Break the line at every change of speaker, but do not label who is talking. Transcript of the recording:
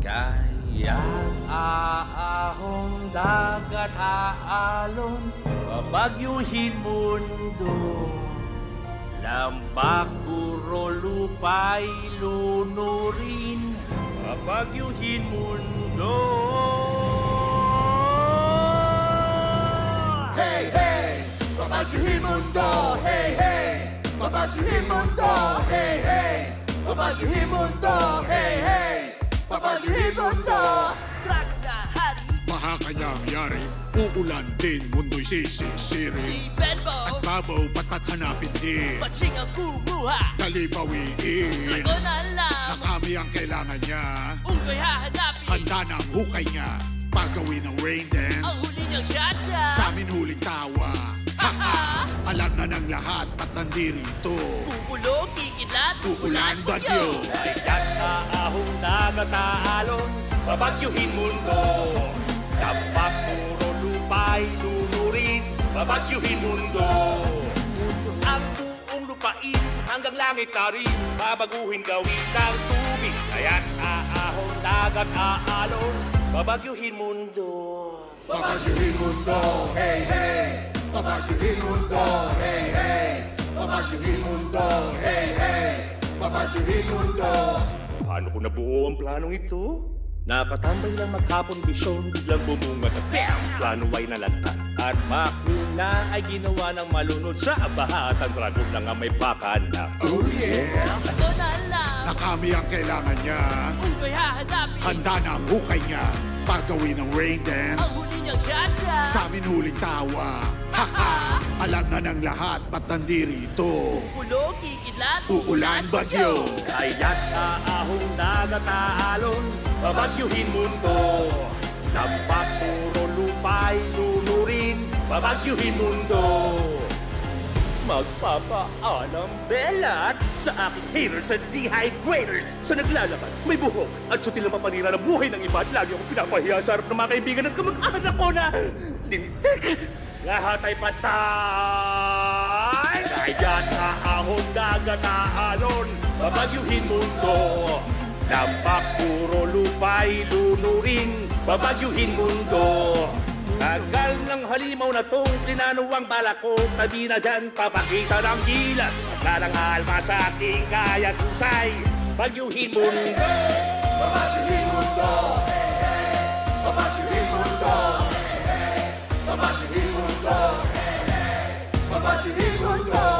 Kayang aahon dagat aalon, babagyuhin mundo. Lambak, buro, lupay, lunurin, babagyuhin mundo.
Hey, hey! Babagyuhin mundo! Hey, hey! Babagyuhin mundo! Hey, hey! Babagyuhin mundo! Hey, hey! Babagyuhin mundo!
Baha kanyang yari, uulan din, mundo'y sisisiri.
Si Benbo,
At babaw patat hanapin din,
Paching ang kumuha.
kalibawiin.
Dragon alam,
Na kami ang kailangan niya,
unggoy hahanapin.
handa na ang hukay niya. Pagawin ng rain
Ang
dance,
huli niyang tsa-tsa.
sa amin huling tawa. Alam na ng lahat, ba't nandito?
Pupulo, kikidlat,
Uulan bagyo.
Kayang aahon dagat aalon, babagyuhin mundo. Lambak, buro, lupay, lunurin, babagyuhin mundo. Ang buong lupain hanggang langit na rin, babaguhin gawin ng tubig. Kaya't aahon dagat aalon, babagyuhin mundo.
Babagyuhin mundo! Hey, hey! Babagyuhin mundo! Hey, hey! Babagyuhin mundo! Hey, hey! Babagyuhin mundo!
Paano ko nabuo ang planong ito? Nakatambay lang maghapon bisyon, biglang bumunga at bam! Plano ay nalanta at makina ay ginawa ng malunod sa abaha at ang dragon lang ang may bakana.
Oh yeah!
Dragon alam,
Na kami ang kailangan niya,
unggoy hahanapin.
handa na ang hukay niya. Pagawin ng rain
Ang
dance,
huli niyang tsa-tsa.
sa amin huling tawa. Alam na ng lahat, ba't nandito?
Pupulo, kikidlat,
Uulan bagyo.
Kaya't aahong dagat aalon, babagyuhin mundo. Lampak, puro lupay, lunurin, babagyuhin mundo. Magpapaalam belat sa aking haters at dehydrators sa naglalaban, may buhok at sutil na mapanira ng buhay ng iba at lagi akong pinapahiya sa harap ng mga kaibigan at kamag-anak ko na lintik. Lahat ay patay. Kaya't aahon dagat aalon, babagyuhin mundo. Dampak, puro lupay, lunurin, babagyuhin mundo. Tagal ng halimaw na tong pinanuwang balak ko, tabi na dyan papakita ng gilas. At alma sa ating kaya kusay, bagyuhin mundo.
Babagyuhin mundo! Hey, hey! Babagyuhin mundo! Hey, hey! Babagyuhin mundo! Hey, hey! Babagyuhin mundo!